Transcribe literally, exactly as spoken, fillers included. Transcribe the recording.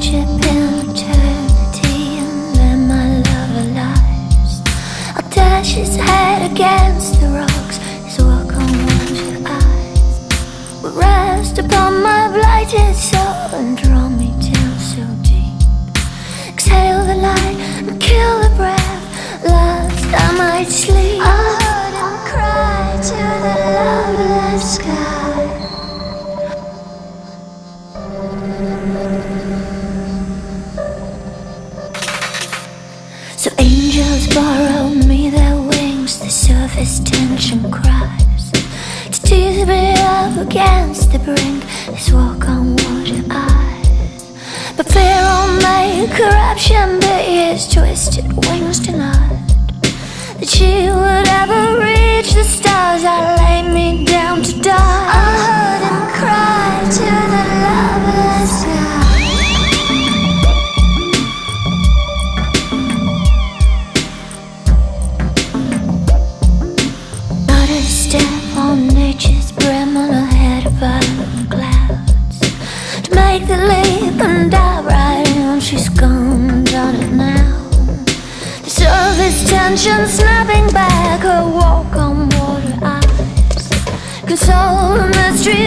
ship in eternity and then my love alive. I'll dash his head against the rocks, his walk on water eyes will rest upon my blighted soul and draw me down so deep. Exhale the light and kill the breath, last I might sleep. I heard him cry to the loveless sky. So angels borrow me their wings, the surface tension cries to tease me up against the brink, this walk on water eyes. But fear will make corruption be his twisted wings tonight, that she would ever reach the stars. I lay me down to die. I heard him cry to the loveless sky. Step on nature's brim on a head of violent clouds to make the leap and dive right in. She's gone, done it now. The surface tension snapping back, her walk on water eyes console the mystery